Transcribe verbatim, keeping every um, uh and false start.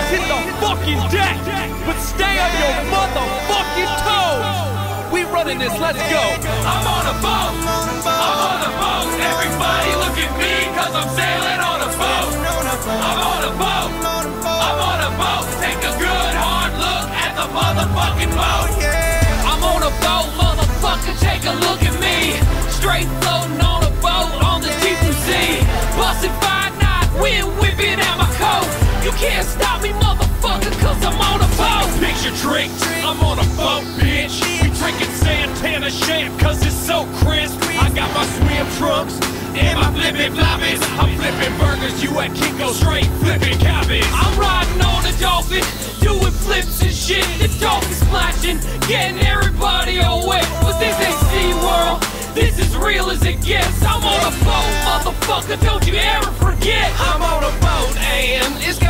hit the fucking deck, but stay on your motherfucking toes. We running this, let's go. I'm on a boat, I'm on a boat. Everybody look at me, cause I'm sailing on a boat. I'm on a boat, I'm on a boat. Take a good hard look at the motherfucking boat. I'm on a boat, motherfucker, take a look at me. Straight floating on a boat on the deep blue sea. Busting five knots, wind whipping out my coat. You can't stop me, motherfucker, cause I'm on a boat. Picture trick, I'm on a boat, bitch. We drinking Santana champ, cause it's so crisp. I got my swim trunks and my flippin' floppies. I'm flipping burgers, you at Kinko straight flipping cabbage. I'm riding on a dolphin, doing flips and shit. The dolphin splashing, getting everybody all wet. But this ain't SeaWorld, this is real as it gets. I'm on a boat, motherfucker, don't you ever forget. I'm on a boat and it's